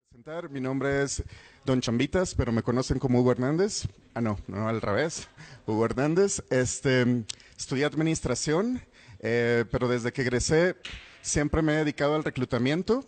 Presentar, mi nombre es Don Chambitas, pero me conocen como Hugo Hernández. Ah, no, no al revés. Hugo Hernández. Estudié administración, pero desde que egresé siempre me he dedicado al reclutamiento.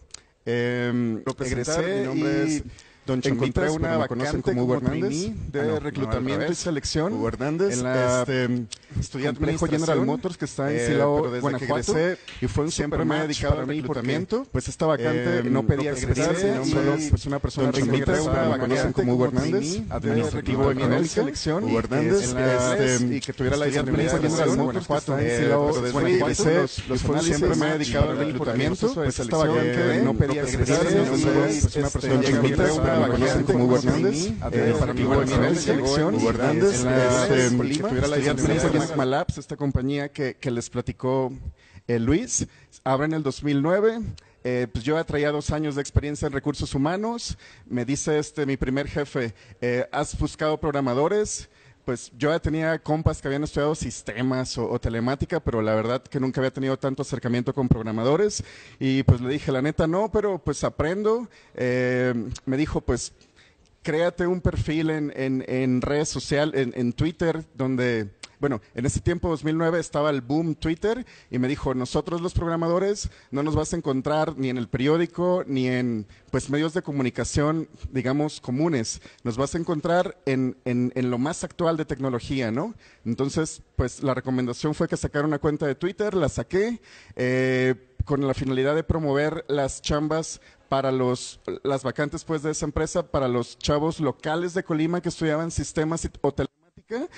Egresé Mi nombre y es Don Chambitas, encontré una pero me conocen vacante como Hugo como Hernández. trainee de Ah, no, no, al reclutamiento y revés. selección. Hugo Hernández, En la estudié complejo administración, General Motors que está en pero Silao, desde que Guanajuato, egresé, y fue un siempre super me he match dedicado para al mí reclutamiento. porque pues esta vacante no pedía experiencia, experiencia, solo y pues una persona Don Chambitas, recién egresada, me conocen como Hugo Hernández, administrativo de económica, selección, Hugo Hernández, y que tuviera la disponibilidad de General Guanajuato, Motors que está en pero Silao, desde que Guanajuato, egresé, los siempre me he dedicado al reclutamiento, pues esta vacante no pedía experiencia, pues una persona encontré recién una egresada, me conocen como Hugo Hernández, administrativo de selección, Hugo Hernández, que tuviera la experiencia en Sigma Labs, esta compañía que les platicó Luis, abre en el 2009. Pues yo ya traía 2 años de experiencia en recursos humanos. Me dice mi primer jefe, ¿has buscado programadores? Pues yo ya tenía compas que habían estudiado sistemas o telemática, pero la verdad que nunca había tenido tanto acercamiento con programadores. Y pues le dije, la neta no, pero pues aprendo. Me dijo, pues créate un perfil en redes sociales, en Twitter, donde, bueno, en ese tiempo, 2009, estaba el boom Twitter, y me dijo, nosotros los programadores no nos vas a encontrar ni en el periódico, ni en pues medios de comunicación, digamos, comunes. Nos vas a encontrar en lo más actual de tecnología, ¿no? Entonces, pues la recomendación fue que sacara una cuenta de Twitter, la saqué, con la finalidad de promover las chambas para las vacantes pues de esa empresa para los chavos locales de Colima que estudiaban sistemas o telemática.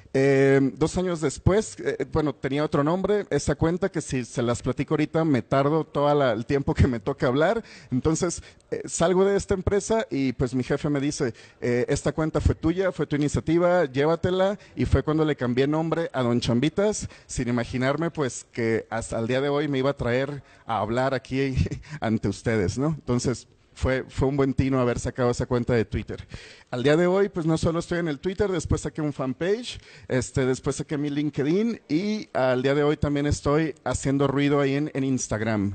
2 años después, bueno, tenía otro nombre, esa cuenta que si se las platico ahorita me tardo todo el tiempo que me toca hablar. Entonces salgo de esta empresa y pues mi jefe me dice, esta cuenta fue tuya, fue tu iniciativa, llévatela, y fue cuando le cambié nombre a Don Chambitas, sin imaginarme pues que hasta el día de hoy me iba a traer a hablar aquí ante ustedes, ¿no? Entonces fue un buen tino haber sacado esa cuenta de Twitter. Al día de hoy, pues no solo estoy en el Twitter, después saqué un fanpage, después saqué mi LinkedIn, y al día de hoy también estoy haciendo ruido ahí en Instagram.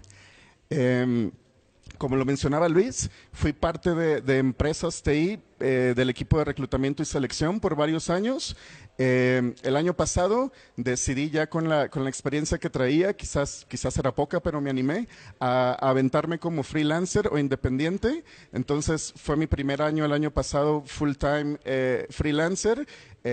Como lo mencionaba Luis, fui parte de empresas TI, del equipo de reclutamiento y selección por varios años. El año pasado decidí ya con la experiencia que traía, quizás era poca, pero me animé a aventarme como freelancer o independiente. Entonces fue mi primer año el año pasado full time freelancer.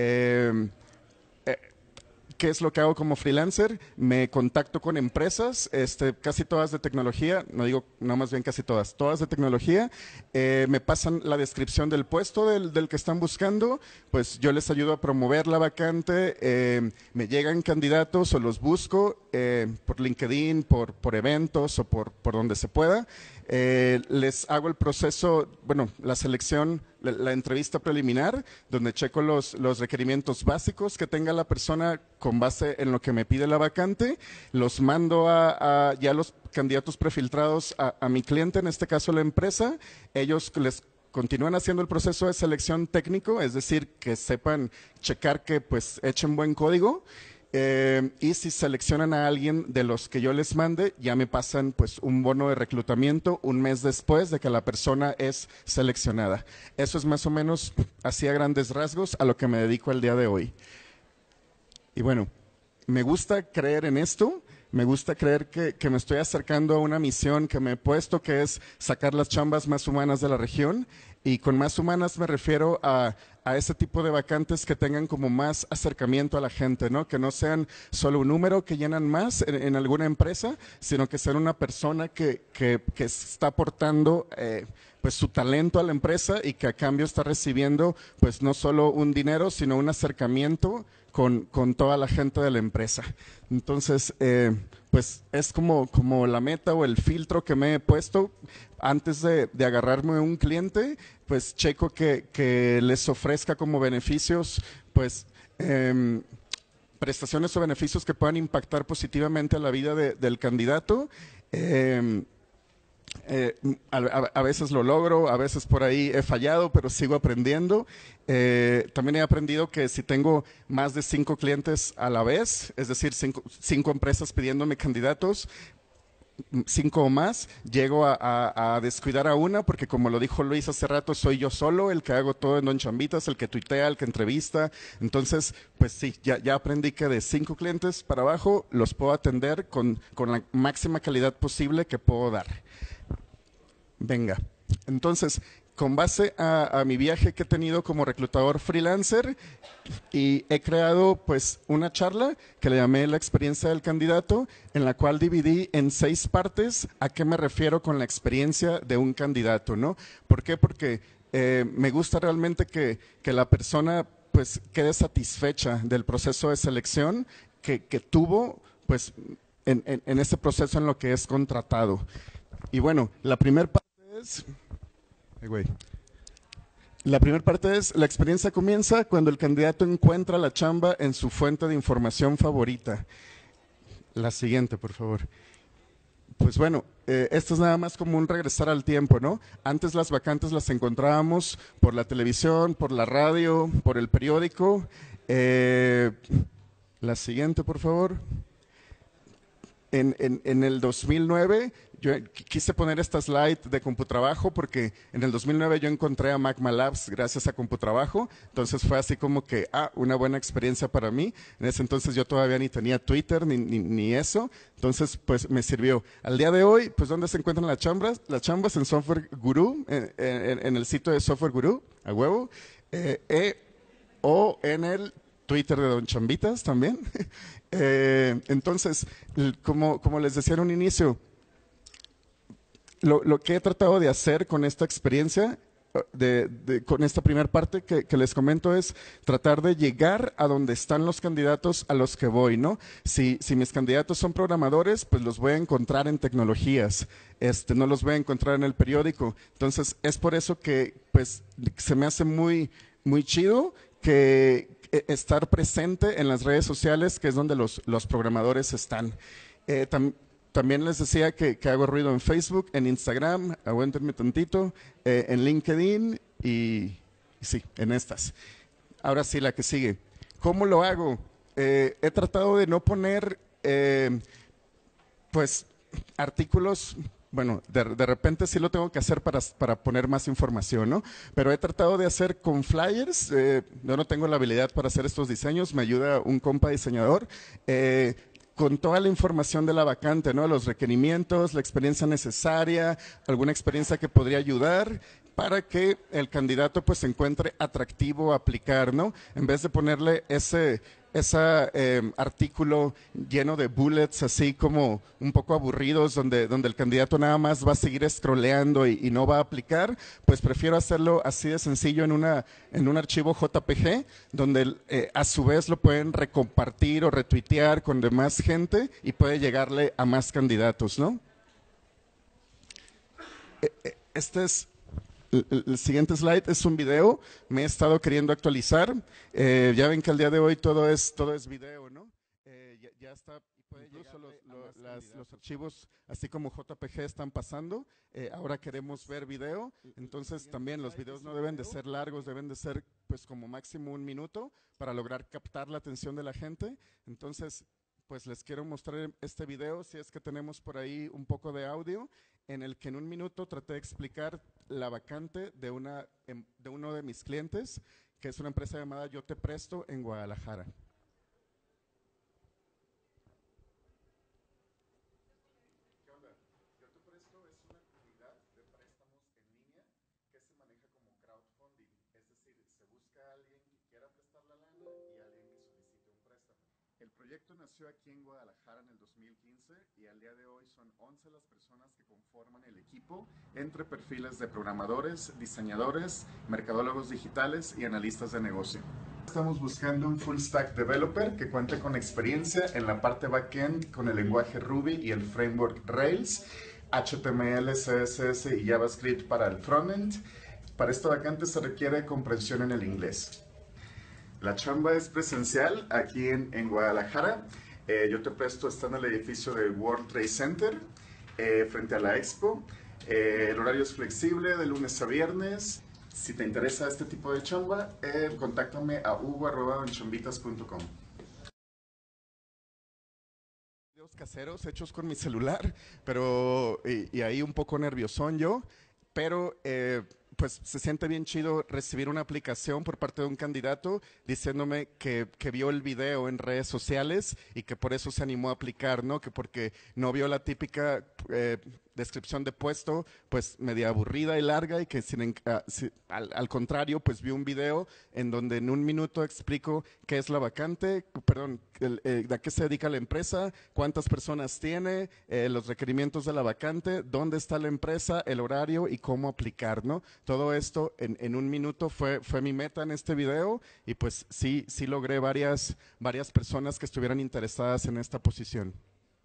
¿Qué es lo que hago como freelancer? Me contacto con empresas, casi todas de tecnología, no digo, no, más bien casi todas de tecnología. Me pasan la descripción del puesto del que están buscando, pues yo les ayudo a promover la vacante. Me llegan candidatos o los busco por LinkedIn, por eventos o por donde se pueda. Les hago el proceso, bueno, la selección, la entrevista preliminar, donde checo los requerimientos básicos que tenga la persona con base en lo que me pide la vacante. Los mando ya los candidatos prefiltrados a mi cliente, en este caso la empresa. Ellos les continúan haciendo el proceso de selección técnico, es decir, que sepan checar que pues echen buen código. Y si seleccionan a alguien de los que yo les mande, ya me pasan pues un bono de reclutamiento 1 mes después de que la persona es seleccionada. Eso es más o menos, así a grandes rasgos, a lo que me dedico el día de hoy. Y bueno, me gusta creer en esto. Me gusta creer que me estoy acercando a una misión que me he puesto, que es sacar las chambas más humanas de la región. Y con más humanas me refiero a ese tipo de vacantes que tengan como más acercamiento a la gente, ¿no? Que no sean solo un número que llenan más en alguna empresa, sino que sean una persona que está aportando pues su talento a la empresa, y que a cambio está recibiendo pues no solo un dinero, sino un acercamiento con toda la gente de la empresa. Entonces, pues es como la meta o el filtro que me he puesto antes de agarrarme a un cliente. Pues checo que les ofrezca como beneficios, pues prestaciones o beneficios que puedan impactar positivamente a la vida del candidato. A veces lo logro, a veces por ahí he fallado, pero sigo aprendiendo. También he aprendido que si tengo más de 5 clientes a la vez, es decir, cinco empresas pidiéndome candidatos, 5 o más, llego a descuidar a una, porque como lo dijo Luis hace rato, soy yo solo el que hago todo en Don Chambitas, el que tuitea, el que entrevista. Entonces, pues sí, ya aprendí que de 5 clientes para abajo los puedo atender con la máxima calidad posible que puedo dar. Venga, entonces, con base a mi viaje que he tenido como reclutador freelancer, y he creado pues una charla que le llamé la experiencia del candidato, en la cual dividí en 6 partes a qué me refiero con la experiencia de un candidato, ¿no? ¿Por qué? Porque me gusta realmente que la persona pues quede satisfecha del proceso de selección que tuvo pues en ese proceso en lo que es contratado. Y bueno, la primera parte es... La primera parte es, la experiencia comienza cuando el candidato encuentra la chamba en su fuente de información favorita. La siguiente, por favor. Pues bueno, esto es nada más como un regresar al tiempo, ¿no? Antes las vacantes las encontrábamos por la televisión, por la radio, por el periódico. La siguiente, por favor. En el 2009, yo quise poner esta slide de Computrabajo porque en el 2009 yo encontré a Magma Labs gracias a Computrabajo, entonces fue así como que, una buena experiencia para mí. En ese entonces yo todavía ni tenía Twitter ni eso, entonces pues me sirvió. Al día de hoy, pues ¿dónde se encuentran las chambas? Las chambas en Software Guru, en el sitio de Software Guru, a huevo, o en el Twitter de Don Chambitas también. Entonces, como les decía en un inicio, lo que he tratado de hacer con esta experiencia, con esta primera parte que les comento, es tratar de llegar a donde están los candidatos a los que voy, ¿no? Si mis candidatos son programadores, pues los voy a encontrar en tecnologías, no los voy a encontrar en el periódico. Entonces, es por eso que pues se me hace muy, muy chido que estar presente en las redes sociales, que es donde los programadores están. También les decía que hago ruido en Facebook, en Instagram, aguántenme tantito, en LinkedIn y sí, en estas. Ahora sí, la que sigue. ¿Cómo lo hago? He tratado de no poner, pues, artículos. Bueno, de repente sí lo tengo que hacer para poner más información, ¿no? Pero he tratado de hacer con flyers. Yo no tengo la habilidad para hacer estos diseños, me ayuda un compa diseñador. Con toda la información de la vacante, ¿no? Los requerimientos, la experiencia necesaria, alguna experiencia que podría ayudar para que el candidato pues se encuentre atractivo a aplicar, ¿no? En vez de ponerle ese artículo lleno de bullets así como un poco aburridos donde el candidato nada más va a seguir scrolleando y no va a aplicar, pues prefiero hacerlo así de sencillo en un archivo JPG donde a su vez lo pueden recompartir o retuitear con demás gente y puede llegarle a más candidatos, ¿no? Este es... El siguiente slide es un video, me he estado queriendo actualizar. Ya ven que al día de hoy todo es video, ¿no? Ya está, incluso los archivos, así como JPG, están pasando. Ahora queremos ver video, entonces también los videos no deben de ser largos, deben de ser pues como máximo 1 minuto para lograr captar la atención de la gente. Entonces, pues les quiero mostrar este video, si es que tenemos por ahí un poco de audio, en el que en 1 minuto traté de explicar la vacante de uno de mis clientes, que es una empresa llamada Yo Te Presto en Guadalajara. ¿Qué onda? Yo Te Presto es una comunidad de préstamos en línea que se maneja como crowdfunding, es decir, se busca a alguien que quiera prestar la lana y alguien que solicite un préstamo. El proyecto nació aquí en Guadalajara en el 2015 y al día de hoy son 11 las personas que conforman el equipo, entre perfiles de programadores, diseñadores, mercadólogos digitales y analistas de negocio. Estamos buscando un full stack developer que cuente con experiencia en la parte backend con el lenguaje Ruby y el framework Rails, HTML, CSS y JavaScript para el frontend. Para esta vacante se requiere comprensión en el inglés. La chamba es presencial aquí en Guadalajara. Yo Te Presto está en el edificio del World Trade Center, frente a la Expo. El horario es flexible de lunes a viernes. Si te interesa este tipo de chamba, contáctame a hugo@donchambitas.com. caseros hechos con mi celular, pero y ahí un poco nerviosón yo, pero pues se siente bien chido recibir una aplicación por parte de un candidato diciéndome que vio el video en redes sociales y que por eso se animó a aplicar, ¿no? Que porque no vio la típica descripción de puesto, pues media aburrida y larga y que al contrario, pues vi un video en donde en un minuto explico qué es la vacante, perdón, a qué se dedica la empresa, cuántas personas tiene, los requerimientos de la vacante, dónde está la empresa, el horario y cómo aplicar, ¿no? Todo esto en un minuto fue mi meta en este video y pues sí logré varias personas que estuvieran interesadas en esta posición.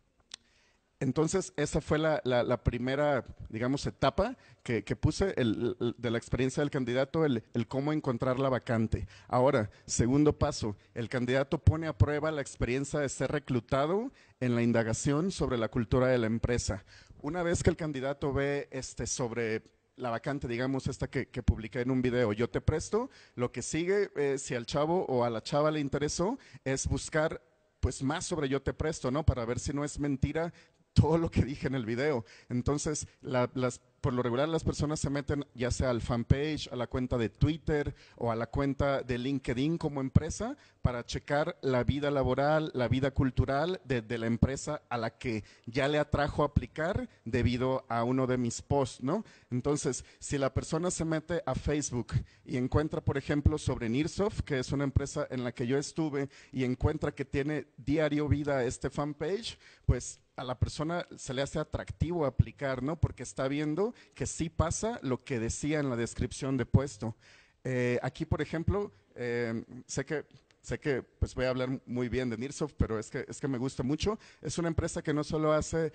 Entonces, esa fue la primera, digamos, etapa que puse de la experiencia del candidato, el cómo encontrar la vacante. Ahora, segundo paso, el candidato pone a prueba la experiencia de ser reclutado en la indagación sobre la cultura de la empresa. Una vez que el candidato ve sobre la vacante, digamos, esta que publiqué en un video, yo te presto, lo que sigue, si al chavo o a la chava le interesó, es buscar pues más sobre yo te presto, ¿no? Para ver si no es mentira todo lo que dije en el video. Entonces, por lo regular las personas se meten ya sea al fanpage, a la cuenta de Twitter o a la cuenta de LinkedIn como empresa para checar la vida laboral, la vida cultural de la empresa a la que ya le atrajo aplicar debido a uno de mis posts, ¿no? Entonces, si la persona se mete a Facebook y encuentra, por ejemplo, sobre Nearsoft, que es una empresa en la que yo estuve, y encuentra que tiene diario vida este fanpage, pues a la persona se le hace atractivo aplicar, ¿no? Porque está viendo que sí pasa lo que decía en la descripción de puesto. Aquí, por ejemplo, sé que pues voy a hablar muy bien de Nearsoft, pero es que me gusta mucho. Es una empresa que no solo hace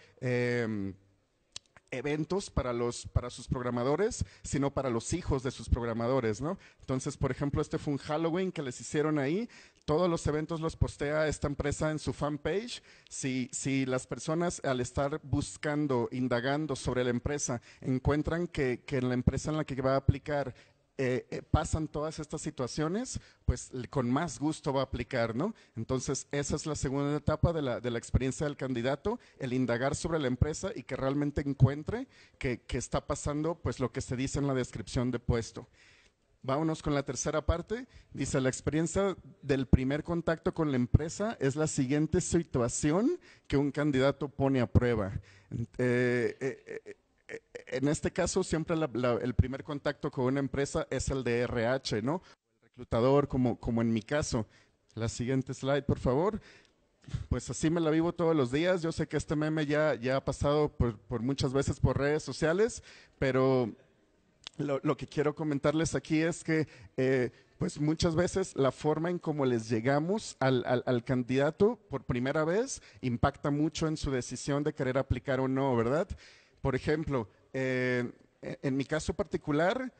eventos para sus programadores, sino para los hijos de sus programadores, ¿no? Entonces, por ejemplo, este fue un Halloween que les hicieron ahí. Todos los eventos los postea esta empresa en su fanpage. Si las personas al estar buscando, indagando sobre la empresa, encuentran que en la empresa en la que va a aplicar pasan todas estas situaciones, pues con más gusto va a aplicar, ¿no? Entonces, esa es la segunda etapa de la experiencia del candidato, el indagar sobre la empresa y que realmente encuentre que está pasando, pues lo que se dice en la descripción de puesto. Vámonos con la tercera parte. Dice, la experiencia del primer contacto con la empresa es la siguiente situación que un candidato pone a prueba. En este caso, siempre el primer contacto con una empresa es el de RH, ¿no? El reclutador, como en mi caso. La siguiente slide, por favor. Pues así me la vivo todos los días. Yo sé que este meme ya ha pasado por muchas veces por redes sociales, pero lo que quiero comentarles aquí es que pues muchas veces la forma en cómo les llegamos al candidato por primera vez impacta mucho en su decisión de querer aplicar o no, ¿verdad? Por ejemplo, en mi caso particular,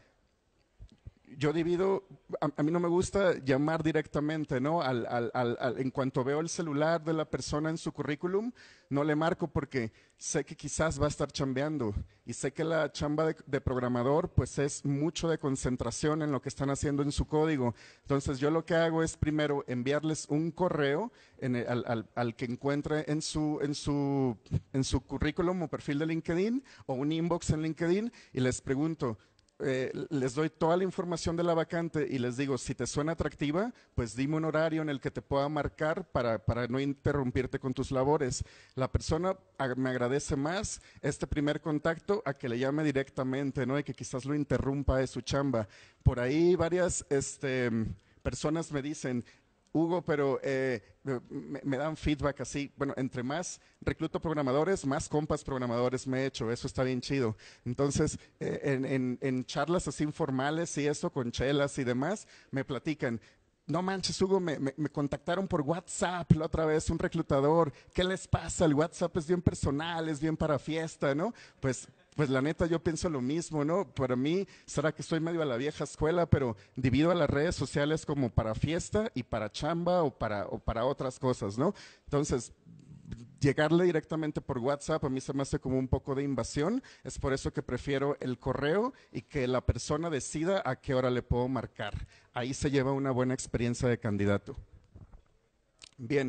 yo divido, a mí no me gusta llamar directamente, ¿no? En cuanto veo el celular de la persona en su currículum, no le marco porque sé que quizás va a estar chambeando y sé que la chamba de programador pues es mucho de concentración en lo que están haciendo en su código. Entonces yo lo que hago es primero enviarles un correo al que encuentre en su currículum o perfil de LinkedIn o un inbox en LinkedIn y les pregunto, les doy toda la información de la vacante y les digo, si te suena atractiva, pues dime un horario en el que te pueda marcar para no interrumpirte con tus labores. La persona me agradece más este primer contacto a que le llame directamente, ¿no? Y que quizás lo interrumpa de su chamba. Por ahí varias personas me dicen, Hugo, pero me dan feedback así, bueno, entre más recluto programadores, más compas programadores me he hecho, eso está bien chido. Entonces, en charlas así informales y eso, con chelas y demás, me platican, no manches, Hugo, me contactaron por WhatsApp la otra vez, un reclutador, ¿qué les pasa? El WhatsApp es bien personal, es bien para fiesta, ¿no? Pues la neta yo pienso lo mismo, ¿no? Para mí, será que estoy medio a la vieja escuela, pero divido a las redes sociales como para fiesta y para chamba o para otras cosas, ¿no? Entonces, llegarle directamente por WhatsApp a mí se me hace como un poco de invasión, es por eso que prefiero el correo y que la persona decida a qué hora le puedo marcar. Ahí se lleva una buena experiencia de candidato. Bien,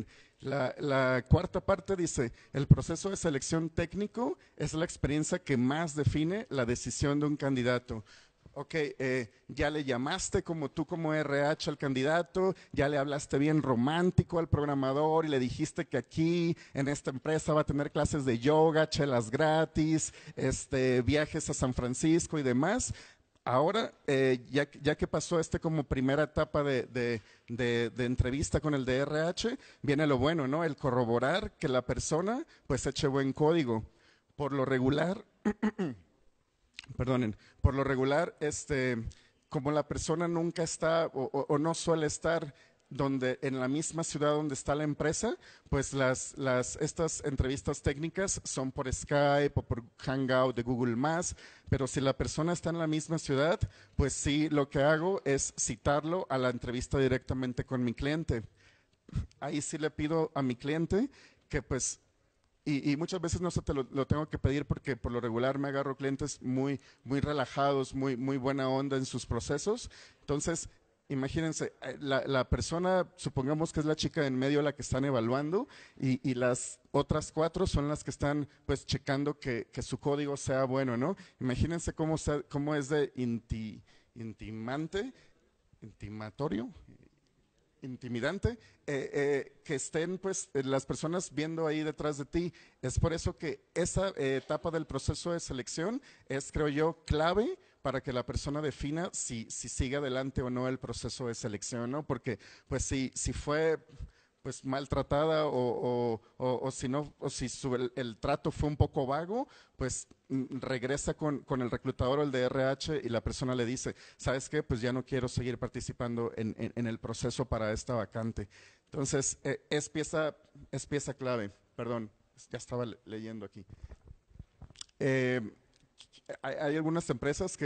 La cuarta parte dice, el proceso de selección técnico es la experiencia que más define la decisión de un candidato. Ok, ya le llamaste como RH al candidato, ya le hablaste bien romántico al programador y le dijiste que aquí en esta empresa va a tener clases de yoga, chelas gratis, viajes a San Francisco y demás. Ahora, ya que pasó como primera etapa de entrevista con el DRH, viene lo bueno, ¿no? El corroborar que la persona pues eche buen código. Por lo regular, perdonen, por lo regular, como la persona nunca está o no suele estar en la misma ciudad donde está la empresa, pues estas entrevistas técnicas son por Skype o por Hangout de Google+, pero si la persona está en la misma ciudad, pues sí, lo que hago es citarlo a la entrevista directamente con mi cliente. Ahí sí le pido a mi cliente que pues y muchas veces no se lo tengo que pedir porque por lo regular me agarro clientes muy relajados, muy buena onda en sus procesos. Entonces, imagínense, la persona, supongamos que es la chica en medio la que están evaluando y las otras 4 son las que están pues checando que su código sea bueno, ¿no? Imagínense cómo es de intimidante, que estén pues las personas viendo ahí detrás de ti. Es por eso que esa etapa del proceso de selección es, creo yo, clave para que la persona defina si sigue adelante o no el proceso de selección, ¿no? Porque pues si fue pues maltratada o si no, o si el trato fue un poco vago, pues regresa con el reclutador o el DRH y la persona le dice, ¿sabes qué? Pues ya no quiero seguir participando en el proceso para esta vacante. Entonces, es pieza clave. Perdón, ya estaba leyendo aquí. Hay algunas empresas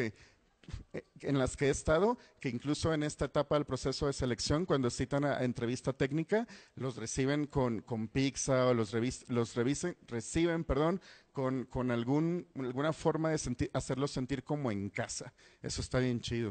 en las que he estado, que incluso en esta etapa del proceso de selección, cuando citan a entrevista técnica, los reciben con pizza o reciben con alguna forma de hacerlos sentir como en casa. Eso está bien chido.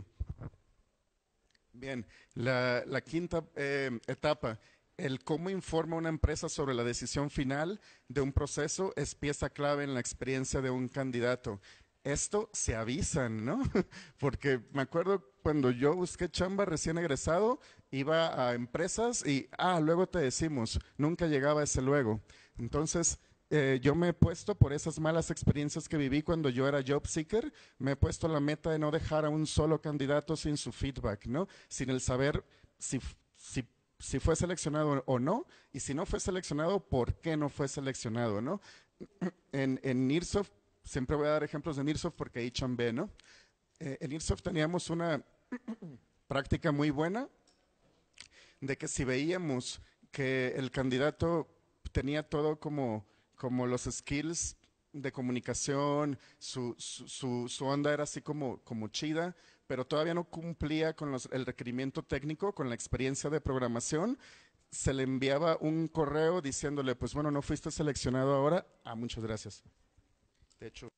Bien, la quinta etapa, el cómo informa una empresa sobre la decisión final de un proceso es pieza clave en la experiencia de un candidato. Esto se avisan, ¿no? Porque me acuerdo cuando yo busqué chamba recién egresado, iba a empresas y, luego te decimos, nunca llegaba ese luego. Entonces, yo me he puesto por esas malas experiencias que viví cuando yo era job seeker, me he puesto la meta de no dejar a un solo candidato sin su feedback, ¿no? Sin el saber si fue seleccionado o no, y si no fue seleccionado, ¿por qué no fue seleccionado, no? En Nearsoft, siempre voy a dar ejemplos de Nearsoft porque ahí chambé, ¿no? En Nearsoft teníamos una práctica muy buena de que si veíamos que el candidato tenía todo como los skills de comunicación, su onda era así como chida, pero todavía no cumplía con el requerimiento técnico, con la experiencia de programación, se le enviaba un correo diciéndole, pues bueno, no fuiste seleccionado ahora, muchas gracias. De hecho,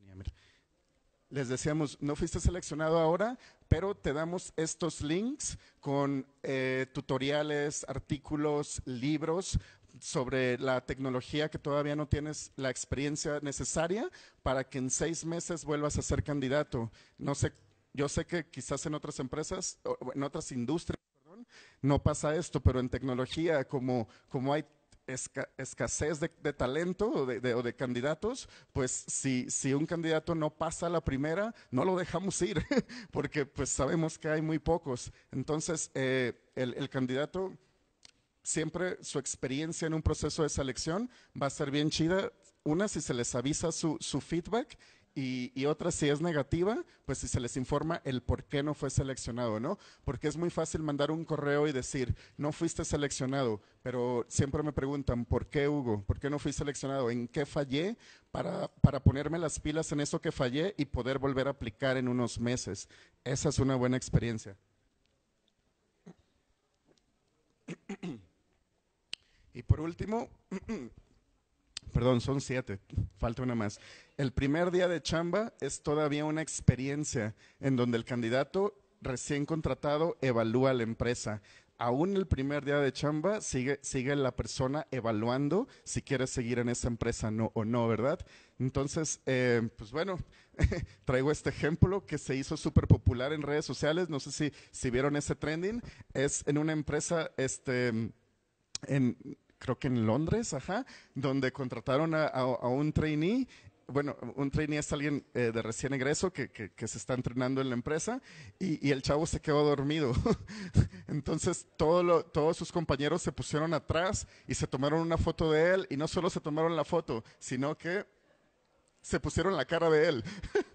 les decíamos, no fuiste seleccionado ahora, pero te damos estos links con tutoriales, artículos, libros sobre la tecnología que todavía no tienes la experiencia necesaria para que en 6 meses vuelvas a ser candidato. No sé, yo sé que quizás en otras empresas, o en otras industrias, no pasa esto, pero en tecnología, como hay escasez de talento o de candidatos, pues si un candidato no pasa la primera, no lo dejamos ir, porque pues sabemos que hay muy pocos. Entonces, el candidato, siempre su experiencia en un proceso de selección va a ser bien chida. Una, si se les avisa su feedback, y otra, si es negativa, pues si se les informa el por qué no fue seleccionado, ¿no? Porque es muy fácil mandar un correo y decir, no fuiste seleccionado, pero siempre me preguntan, ¿por qué, Hugo? ¿Por qué no fui seleccionado? ¿En qué fallé? Para ponerme las pilas en eso que fallé y poder volver a aplicar en unos meses. Esa es una buena experiencia. Y por último, perdón, son 7, falta una más. El primer día de chamba es todavía una experiencia en donde el candidato recién contratado evalúa a la empresa. aún el primer día de chamba sigue la persona evaluando si quiere seguir en esa empresa o no, ¿verdad? Entonces, pues bueno, traigo este ejemplo que se hizo súper popular en redes sociales, no sé si vieron ese trending, es en una empresa, creo que en Londres, donde contrataron a un trainee. Bueno, un trainee es alguien de recién egreso que se está entrenando en la empresa y el chavo se quedó dormido. Entonces todos sus compañeros se pusieron atrás y se tomaron una foto de él y no solo se tomaron la foto, sino que se pusieron la cara de él.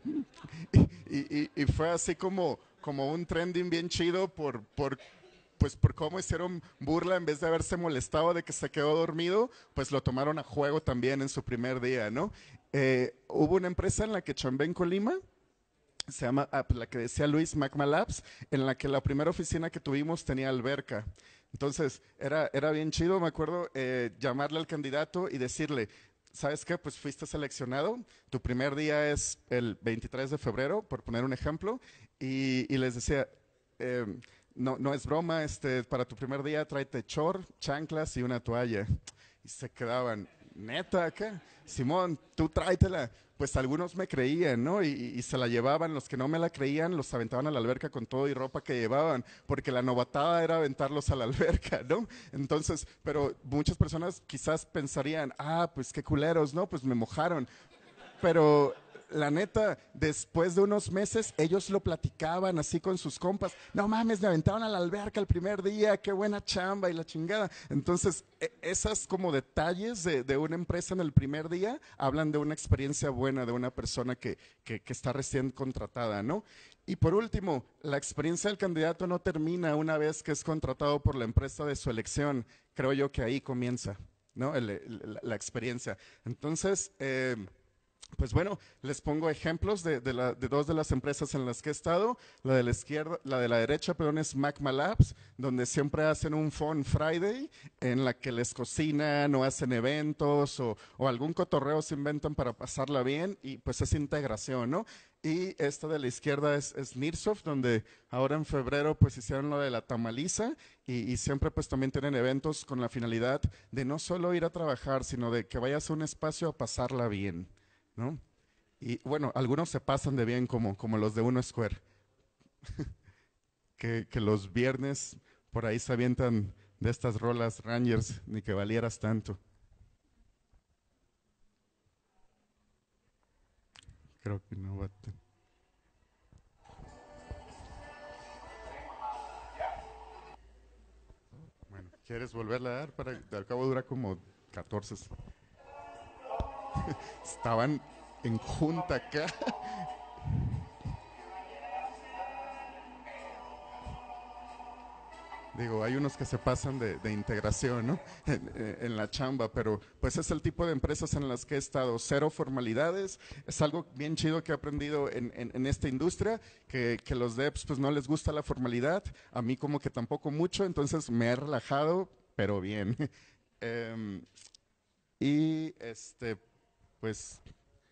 y fue así como un trending bien chido pues por cómo hicieron burla en vez de haberse molestado de que se quedó dormido, pues lo tomaron a juego también en su primer día, ¿no? Hubo una empresa en la que chambé en Colima, se llama, la que decía Luis, Magma Labs, en la que la primera oficina que tuvimos tenía alberca. Entonces, era bien chido, me acuerdo, llamarle al candidato y decirle, ¿sabes qué? Pues fuiste seleccionado, tu primer día es el 23 de febrero, por poner un ejemplo, y les decía, no es broma, para tu primer día tráete short, chanclas y una toalla. Y se quedaban, neta, ¿qué? Simón, tú tráetela. Pues algunos me creían, ¿no? Y se la llevaban, los que no me la creían los aventaban a la alberca con todo y ropa que llevaban, porque la novatada era aventarlos a la alberca, ¿no? Entonces, pero muchas personas quizás pensarían, pues qué culeros, ¿no? Pues me mojaron. Pero la neta, después de unos meses, ellos lo platicaban así con sus compas. No mames, me aventaron a la alberca el primer día, qué buena chamba y la chingada. Entonces, esas como detalles de una empresa en el primer día hablan de una experiencia buena de una persona que está recién contratada, ¿no? Y por último, la experiencia del candidato no termina una vez que es contratado por la empresa de su elección. Creo yo que ahí comienza, ¿no? La experiencia. Entonces, pues bueno, les pongo ejemplos de dos de las empresas en las que he estado. La de la izquierda, la de la derecha, perdón, es Magma Labs, donde siempre hacen un Fun Friday en la que les cocinan o hacen eventos o algún cotorreo se inventan para pasarla bien y pues es integración, ¿no? Y esta de la izquierda es Nearsoft, donde ahora en febrero pues hicieron lo de la tamaliza y siempre pues también tienen eventos con la finalidad de no solo ir a trabajar, sino de que vayas a un espacio a pasarla bien, ¿no? Y bueno, algunos se pasan de bien como los de Uno Square, que los viernes por ahí se avientan de estas rolas Rangers, ni que valieras tanto. Creo que no va a Bueno, ¿quieres volverla a dar? Al cabo dura como 14. Estaban en junta acá. Digo, hay unos que se pasan de integración, ¿no? En la chamba, pero pues es el tipo de empresas en las que he estado. Cero formalidades. Es algo bien chido que he aprendido en esta industria, que los devs pues no les gusta la formalidad. A mí como que tampoco mucho, entonces me he relajado, pero bien. Y pues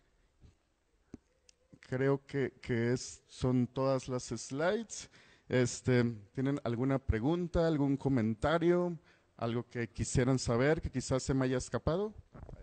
creo que son todas las slides. ¿Tienen alguna pregunta, algún comentario, algo que quisieran saber, que quizás se me haya escapado?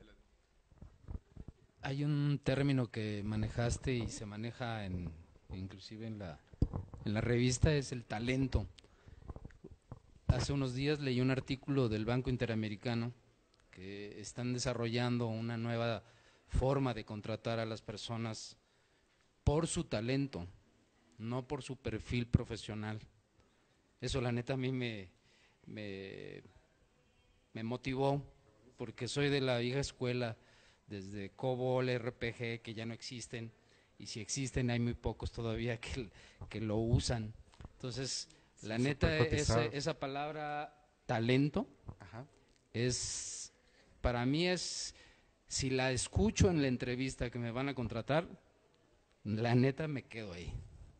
Hay un término que manejaste y se maneja inclusive en la revista, es el talento. Hace unos días leí un artículo del Banco Interamericano que están desarrollando una nueva forma de contratar a las personas por su talento, no por su perfil profesional. Eso la neta a mí me motivó, porque soy de la vieja escuela, desde COBOL, RPG, que ya no existen, y si existen hay muy pocos todavía que lo usan. Entonces, la neta, esa palabra talento, para mí si la escucho en la entrevista que me van a contratar, la neta me quedo ahí.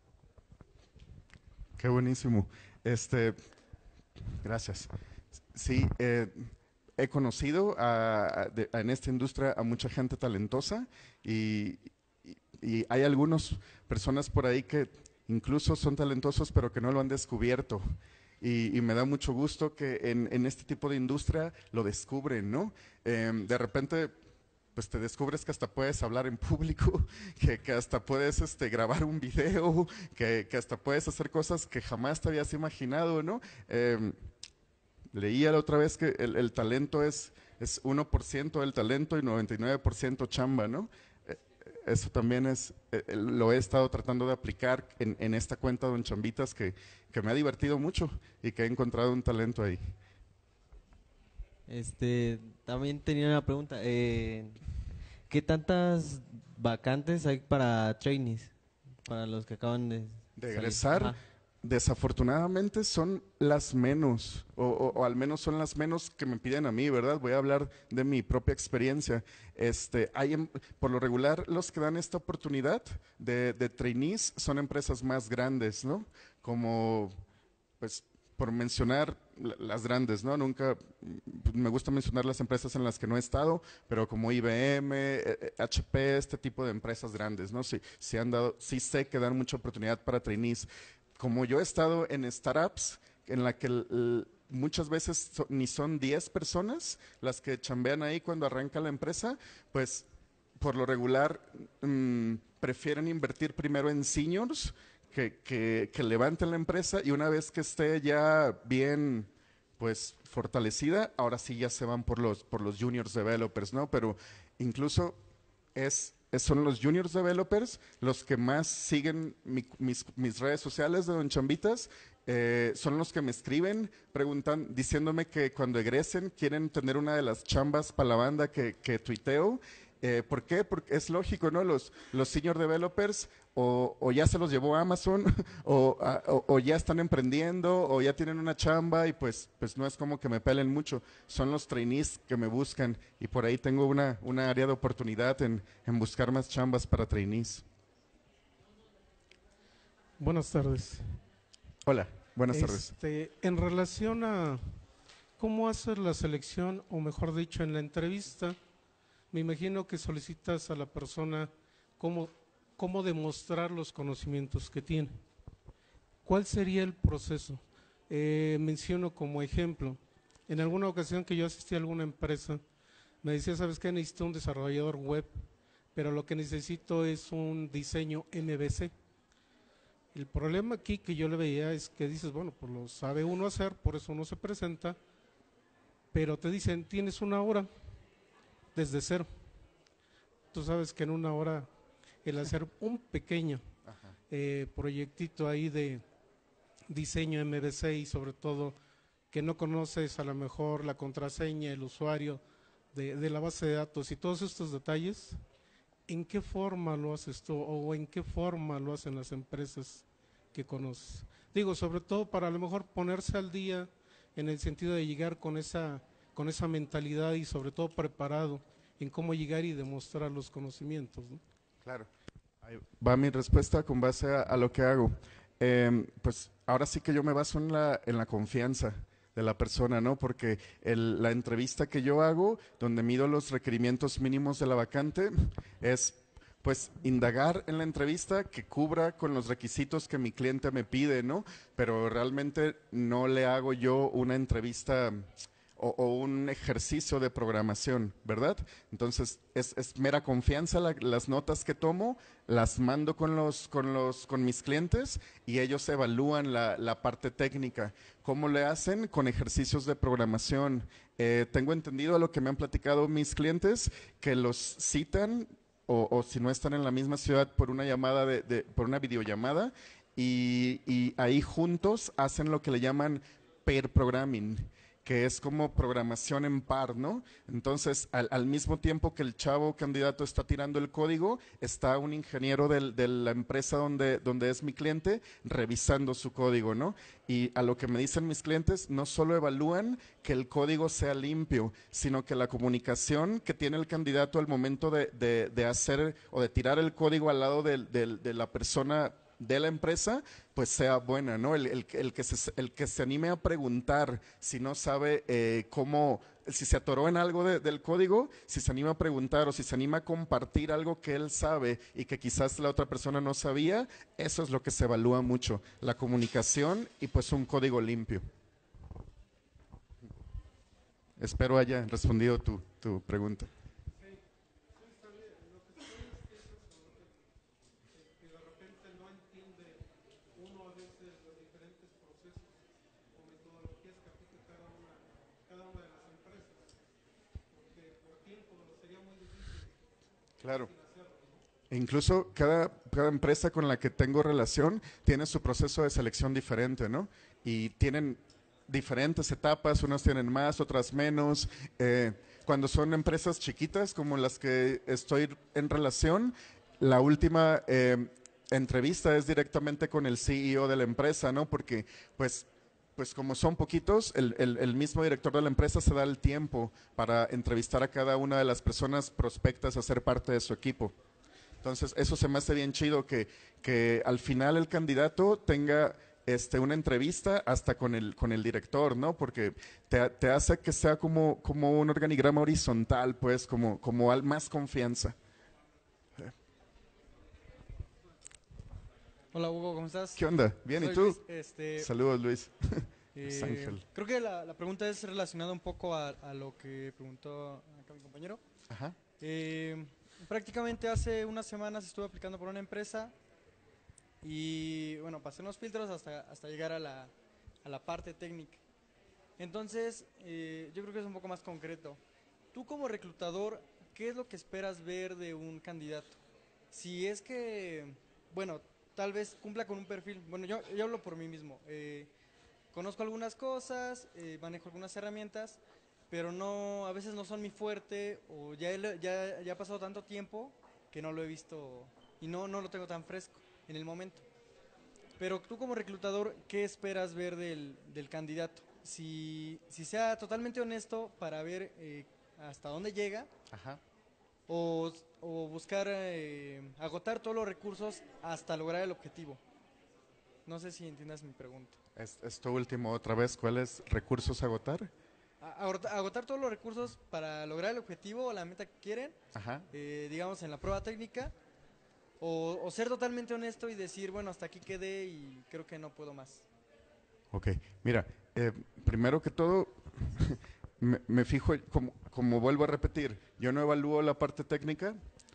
Qué buenísimo. Gracias. Sí, he conocido en esta industria a mucha gente talentosa y hay algunas personas por ahí que incluso son talentosos pero que no lo han descubierto. y me da mucho gusto que en este tipo de industria lo descubren, ¿no? De repente pues te descubres que hasta puedes hablar en público, que hasta puedes grabar un video, que hasta puedes hacer cosas que jamás te habías imaginado, ¿no? Leía la otra vez que el talento es 1% del talento y 99% chamba, ¿no? Eso también lo he estado tratando de aplicar en esta cuenta Don Chambitas que me ha divertido mucho y que he encontrado un talento ahí. También tenía una pregunta. ¿Qué tantas vacantes hay para trainees? Para los que acaban de egresar. Ajá. Desafortunadamente son las menos, o al menos son las menos que me piden a mí, ¿verdad? Voy a hablar de mi propia experiencia. Por lo regular, los que dan esta oportunidad de trainees son empresas más grandes, ¿no? Como, pues, por mencionar las grandes, ¿no? Nunca, me gusta mencionar las empresas en las que no he estado, pero como IBM, HP, este tipo de empresas grandes, ¿no? Sí sé que dan mucha oportunidad para trainees. Como yo he estado en startups en la que muchas veces ni son 10 personas las que chambean ahí cuando arranca la empresa, pues por lo regular prefieren invertir primero en seniors que levanten la empresa y una vez que esté ya bien pues fortalecida, ahora sí ya se van por los juniors developers, ¿no? Pero incluso son los juniors developers los que más siguen mis redes sociales de Don Chambitas, son los que me escriben diciéndome que cuando egresen quieren tener una de las chambas para la banda que tuiteo. ¿Por qué? Porque es lógico, ¿no? Los senior developers o ya se los llevó Amazon o ya están emprendiendo o ya tienen una chamba y pues no es como que me pelen mucho. Son los trainees que me buscan y por ahí tengo una área de oportunidad en buscar más chambas para trainees. Buenas tardes. Hola, buenas tardes. En relación a cómo hacer la selección, o mejor dicho, en la entrevista, me imagino que solicitas a la persona cómo demostrar los conocimientos que tiene. ¿Cuál sería el proceso? Menciono como ejemplo, en alguna ocasión que yo asistí a alguna empresa, me decía, ¿sabes qué? Necesito un desarrollador web, pero lo que necesito es un diseño MVC. El problema aquí que yo le veía es que dices, bueno, pues lo sabe uno hacer, por eso uno se presenta, pero te dicen, tienes una hora desde cero. Tú sabes que en una hora el hacer un pequeño proyectito ahí de diseño MVC y sobre todo que no conoces a lo mejor la contraseña, el usuario de la base de datos y todos estos detalles, ¿en qué forma lo haces tú o en qué forma lo hacen las empresas que conoces? Digo, sobre todo para a lo mejor ponerse al día en el sentido de llegar con esa mentalidad y sobre todo preparado en cómo llegar y demostrar los conocimientos, ¿no? Claro. Ahí va mi respuesta con base a lo que hago. Pues ahora sí que yo me baso en la confianza de la persona, ¿no? Porque la entrevista que yo hago, donde mido los requerimientos mínimos de la vacante, es pues indagar en la entrevista que cubra con los requisitos que mi cliente me pide, ¿no? Pero realmente no le hago yo una entrevista o un ejercicio de programación, ¿verdad? Entonces es mera confianza las notas que tomo, las mando con mis clientes y ellos evalúan la parte técnica. ¿Cómo le hacen? Con ejercicios de programación. Tengo entendido a lo que me han platicado mis clientes que los citan o si no están en la misma ciudad por una llamada por una videollamada y ahí juntos hacen lo que le llaman pair programming, que es como programación en par, ¿no? Entonces, al mismo tiempo que el chavo candidato está tirando el código, está un ingeniero de la empresa donde es mi cliente revisando su código, ¿no? Y a lo que me dicen mis clientes, no solo evalúan que el código sea limpio, sino que la comunicación que tiene el candidato al momento de hacer o de tirar el código al lado de la persona de la empresa, pues sea buena, ¿no? El que se anime a preguntar si no sabe cómo si se atoró en algo del código, si se anima a preguntar o si se anima a compartir algo que él sabe y que quizás la otra persona no sabía, eso es lo que se evalúa mucho, la comunicación y pues un código limpio. Espero haya respondido tu pregunta. Claro. E incluso cada empresa con la que tengo relación tiene su proceso de selección diferente, ¿no? Y tienen diferentes etapas, unas tienen más, otras menos. Cuando son empresas chiquitas como las que estoy en relación, la última entrevista es directamente con el CEO de la empresa, ¿no? Porque pues como son poquitos, el mismo director de la empresa se da el tiempo para entrevistar a cada una de las personas prospectas a ser parte de su equipo. Entonces, eso se me hace bien chido, que al final el candidato tenga una entrevista hasta con el director, ¿no? Porque te hace que sea como un organigrama horizontal, pues, como más confianza. Hola Hugo, ¿cómo estás? ¿Qué onda? Bien, Soy ¿y tú? Luis, Saludos, Luis. Es Ángel. Creo que la pregunta es relacionada un poco a lo que preguntó acá mi compañero. Ajá. Prácticamente hace unas semanas estuve aplicando por una empresa y bueno, pasé unos filtros hasta llegar a la parte técnica. Entonces, yo creo que es un poco más concreto. Tú como reclutador, ¿qué es lo que esperas ver de un candidato? Si es que, bueno, tal vez cumpla con un perfil. Bueno, yo hablo por mí mismo. Conozco algunas cosas, manejo algunas herramientas, pero a veces no son mi fuerte o ya ha pasado tanto tiempo que no lo he visto y no lo tengo tan fresco en el momento. Pero tú como reclutador, ¿qué esperas ver del candidato? Si sea totalmente honesto para ver hasta dónde llega. Ajá. O buscar agotar todos los recursos hasta lograr el objetivo. No sé si entiendas mi pregunta. Esto último otra vez, ¿cuáles recursos agotar? Agotar todos los recursos para lograr el objetivo o la meta que quieren, digamos en la prueba técnica, o ser totalmente honesto y decir, bueno, hasta aquí quedé y creo que no puedo más. Ok, mira, primero que todo, me fijo, como vuelvo a repetir, yo no evalúo la parte técnica,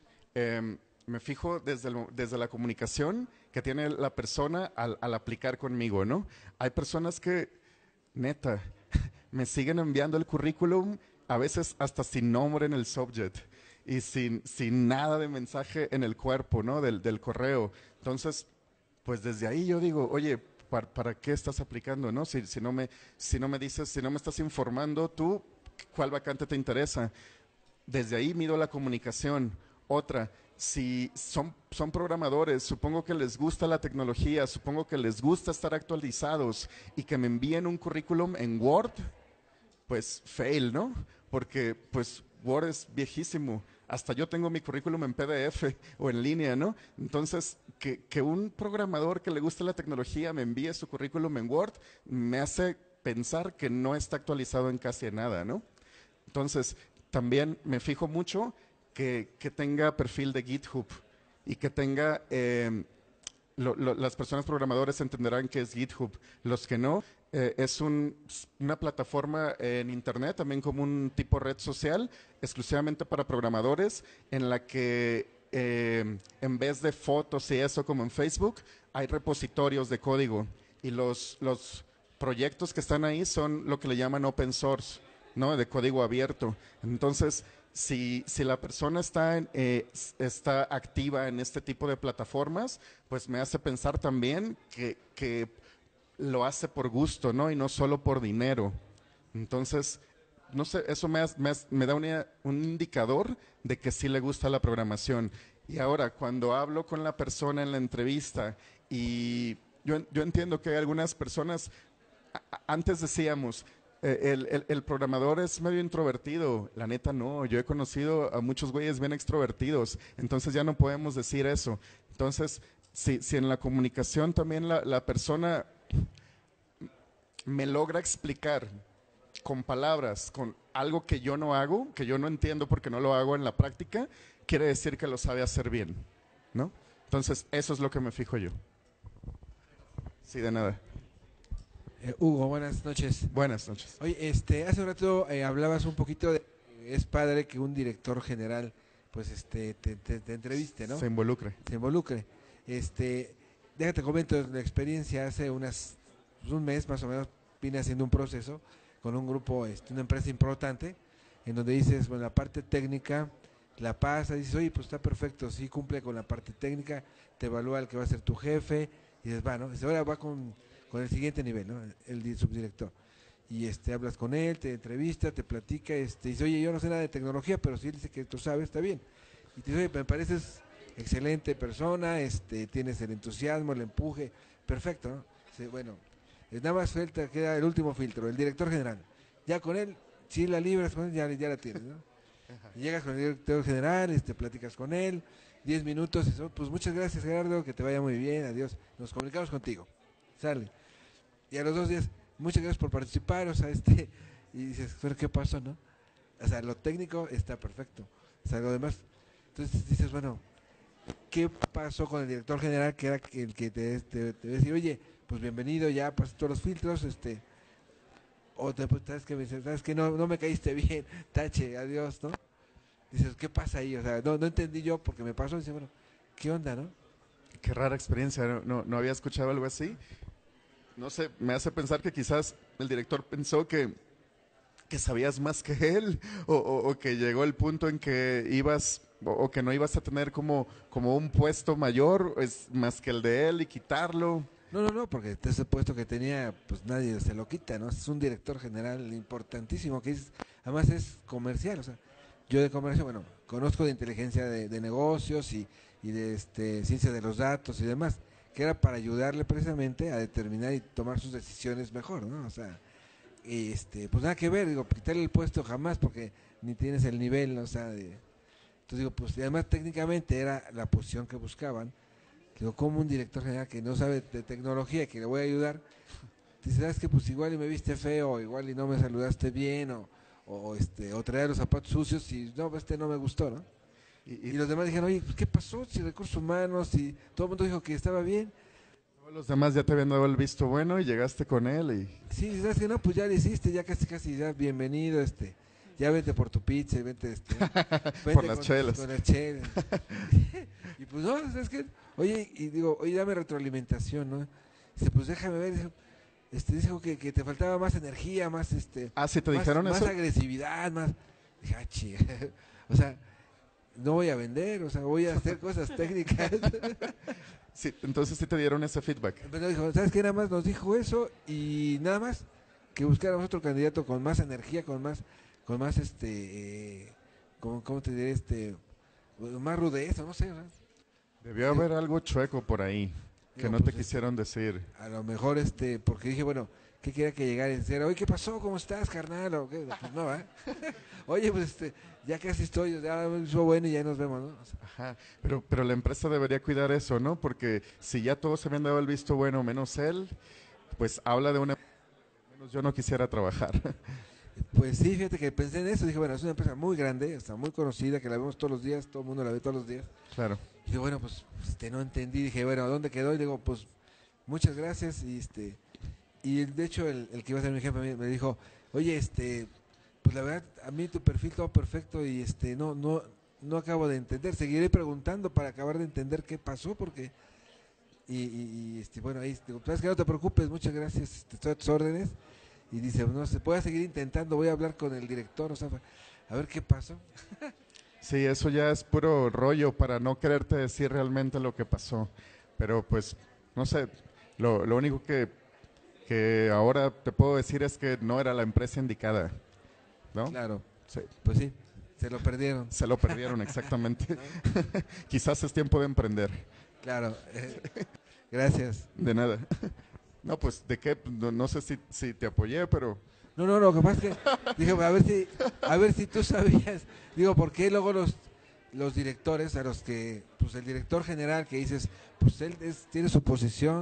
me fijo desde la comunicación que tiene la persona al aplicar conmigo, ¿no? Hay personas que, neta, me siguen enviando el currículum, a veces hasta sin nombre en el subject y sin nada de mensaje en el cuerpo, ¿no? Del correo. Entonces, pues desde ahí yo digo, oye, ¿para qué estás aplicando, no? Si no me dices, si no me estás informando tú, ¿cuál vacante te interesa? Desde ahí mido la comunicación. Otra, si son programadores, supongo que les gusta la tecnología, supongo que les gusta estar actualizados y que me envíen un currículum en Word, pues fail, ¿no? Porque pues Word es viejísimo. Hasta yo tengo mi currículum en PDF o en línea, ¿no? Entonces, que un programador que le gusta la tecnología me envíe su currículum en Word me hace pensar que no está actualizado en casi nada, ¿no? Entonces, también me fijo mucho que tenga perfil de GitHub y que tenga, las personas programadores entenderán que es GitHub. Los que no, es una plataforma en internet, también como un tipo red social, exclusivamente para programadores, en la que en vez de fotos y eso como en Facebook, hay repositorios de código y los proyectos que están ahí son lo que le llaman open source, ¿no? De código abierto. Entonces, si la persona está activa en este tipo de plataformas, pues me hace pensar también que lo hace por gusto, ¿no? Y no solo por dinero. Entonces, no sé, eso me da un indicador de que sí le gusta la programación. Y ahora, cuando hablo con la persona en la entrevista, y yo entiendo que hay algunas personas, antes decíamos, el programador es medio introvertido. La neta no, yo he conocido a muchos güeyes bien extrovertidos, entonces ya no podemos decir eso. Entonces, si en la comunicación también la persona me logra explicar con palabras, algo que yo no hago, que yo no entiendo porque no lo hago en la práctica, quiere decir que lo sabe hacer bien, ¿no? Entonces, eso es lo que me fijo yo. Sí, de nada. Hugo, buenas noches. Buenas noches. Oye, hace un rato hablabas un poquito de es padre que un director general pues te entreviste, ¿no? Se involucre. Déjate comento la experiencia. Hace un mes más o menos vine haciendo un proceso con un grupo, una empresa importante, en donde dices, bueno, la parte técnica la pasa, dices, oye, pues está perfecto, sí cumple con la parte técnica, te evalúa el que va a ser tu jefe, y dices, va, ¿no? Ahora va con el siguiente nivel, ¿no? El subdirector. Y hablas con él, te entrevista, te platica, dice, oye, yo no sé nada de tecnología, pero si él dice que tú sabes, está bien. Y te dice, oye, me pareces excelente persona, tienes el entusiasmo, el empuje, perfecto, ¿no? Dice, bueno, nada más queda el último filtro, el director general. Ya con él, si la libras con él, ya la tienes, ¿no? Y llegas con el director general, platicas con él, 10 minutos, y pues muchas gracias, Gerardo, que te vaya muy bien, adiós, nos comunicamos contigo, sale. Y a los 2 días, muchas gracias por participar, o sea, y dices, pero ¿qué pasó, no? O sea, lo técnico está perfecto, o sea, lo demás, entonces dices, bueno, ¿qué pasó con el director general, que era el que te decía, oye, pues bienvenido, ya pasé todos los filtros, o sabes que me dices, sabes que no me caíste bien, tache, adiós, ¿no? Dices, ¿qué pasa ahí? O sea, no entendí yo porque me pasó, dice, bueno, ¿qué onda, no? Qué rara experiencia, no había escuchado algo así. No sé, me hace pensar que quizás el director pensó que sabías más que él, o que llegó el punto en que ibas, o que no ibas a tener como un puesto mayor, más que el de él, y quitarlo. No, porque ese puesto que tenía, pues nadie se lo quita, ¿no? Es un director general importantísimo, que además es comercial, o sea, yo de comercio, bueno, conozco de inteligencia de negocios y de ciencia de los datos y demás, que era para ayudarle precisamente a determinar y tomar sus decisiones mejor, ¿no? O sea, pues nada que ver, digo, quitarle el puesto jamás, porque ni tienes el nivel, ¿no? O sea, entonces digo, pues además técnicamente era la posición que buscaban. Digo, como un director general que no sabe de tecnología, que le voy a ayudar, dice, ¿sabes qué? Pues igual y me viste feo, igual y no me saludaste bien, o traía los zapatos sucios y no, no me gustó, ¿no? Y los demás dijeron, oye, pues ¿qué pasó? Si recursos humanos, y todo el mundo dijo que estaba bien. Los demás ya te habían dado el visto bueno y llegaste con él y... Sí, ¿sabes qué? No, pues ya le hiciste, ya casi, ya bienvenido, ya vente por tu pizza, vente, por las chelas. Con las chelas. Y pues no, ¿sabes qué? Oye, y digo, oye, dame retroalimentación, ¿no? Dice, pues déjame ver, dijo que te faltaba más energía, más, ¿sí te dijeron más eso? Más agresividad, más... Dije, o sea, no voy a vender, o sea, voy a hacer cosas técnicas. Sí, entonces sí te dieron ese feedback. Pero dijo, ¿sabes qué? Nada más nos dijo eso y nada más que buscáramos otro candidato con más energía, con más ¿cómo te diré? Más rudeza, no sé, ¿no? Debió haber algo chueco por ahí que no te quisieron decir. A lo mejor, porque dije, bueno, ¿qué quería que llegara y decir? Oye, ¿qué pasó? ¿Cómo estás, carnal? ¿O qué? Pues no, ¿eh? Oye, pues ya casi estoy, ya estuvo bueno y ya nos vemos, ¿no? O sea, ajá, pero la empresa debería cuidar eso, ¿no? Porque si ya todos se habían dado el visto bueno, menos él, pues habla de una... menos yo no quisiera trabajar. Pues sí, fíjate que pensé en eso, dije, bueno, es una empresa muy grande, está muy conocida, que la vemos todos los días, todo el mundo la ve todos los días. Claro. Y dije, bueno, pues no entendí, dije, bueno, ¿dónde quedó? Y digo, pues muchas gracias, y de hecho el que iba a ser mi jefe me dijo, oye, pues la verdad, a mí tu perfil todo perfecto y no acabo de entender, seguiré preguntando para acabar de entender qué pasó, porque bueno, ahí digo, sabes que no te preocupes, muchas gracias, estoy a tus órdenes. Y dice, no se puede seguir intentando, voy a hablar con el director, o sea, a ver qué pasó. Sí, eso ya es puro rollo para no quererte decir realmente lo que pasó. Pero pues, no sé, lo único que ahora te puedo decir es que no era la empresa indicada, ¿no? Claro, sí. Pues sí, se lo perdieron. Se lo perdieron, exactamente. Quizás es tiempo de emprender. Claro, gracias. De nada. No, pues, ¿de qué? No sé si te apoyé, pero... No, lo que pasa es que dije, a ver si tú sabías. Digo, ¿por qué luego los directores, a los que, pues el director general que dices, pues él tiene su posición,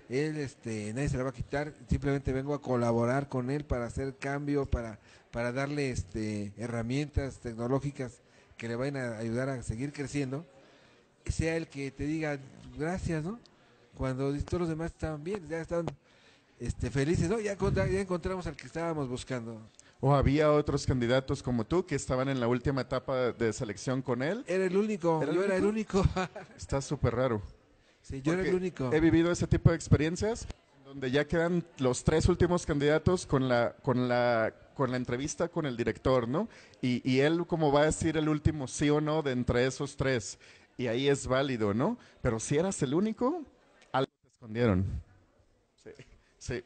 él, nadie se la va a quitar, simplemente vengo a colaborar con él para hacer cambio, para darle herramientas tecnológicas que le vayan a ayudar a seguir creciendo, sea el que te diga gracias, ¿no? Cuando todos los demás estaban bien, ya estaban felices, ¿no? Ya encontramos al que estábamos buscando. ¿O había otros candidatos como tú que estaban en la última etapa de selección con él? Era el único, yo era el único. Está súper raro. Sí, yo era el único. He vivido ese tipo de experiencias donde ya quedan los 3 últimos candidatos con la entrevista con el director, ¿no? Y él como va a decir el último sí o no de entre esos 3. Y ahí es válido, ¿no? Pero si eras el único, algo te escondieron. Sí.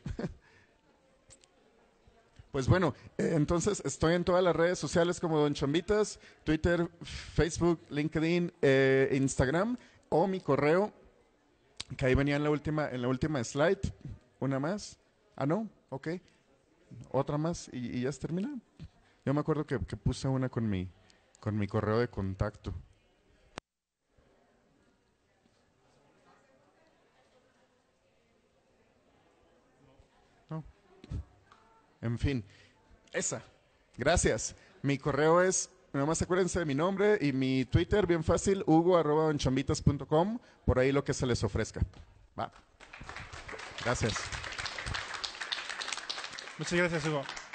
Pues bueno, entonces estoy en todas las redes sociales como Don Chambitas, Twitter, Facebook, LinkedIn, Instagram, o mi correo, que ahí venía en la última slide. Una más. Ah, no, ok. Otra más y ya se termina. Yo me acuerdo que puse una con mi correo de contacto. No. En fin, esa. Gracias. Mi correo es, nomás acuérdense de mi nombre y mi Twitter, bien fácil, hugo@donchambitas.com, por ahí lo que se les ofrezca. Va. Gracias. Muchas gracias, Hugo.